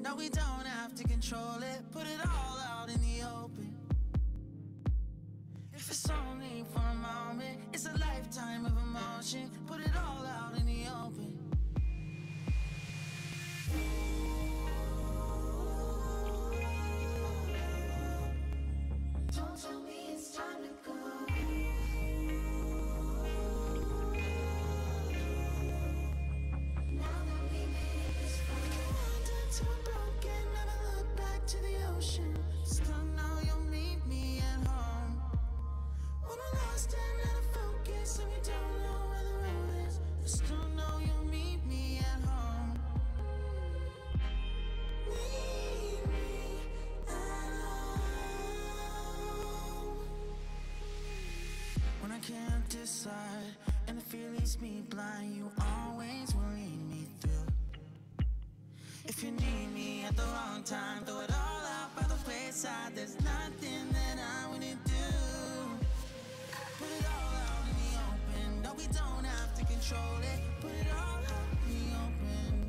No, we don't have to control it. Put it all out in the open. If it's only for a moment, it's a lifetime of emotion. Put it all out in the open. Don't tell me it's time to go. Now that we made this far, wandered to a broken, never look back to the ocean. Still know you'll meet me at home. When we're lost and out of focus and we don't know where the road is, I still know you'll meet me at home. Meet me at home. When I can't decide and the fear leaves me blind, you always will lead me through. If you need me at the wrong time, throw it all out by the wayside. There's nothing that I wouldn't do. Put it all out in the open. No, we don't have to control it. Put it all out in the open.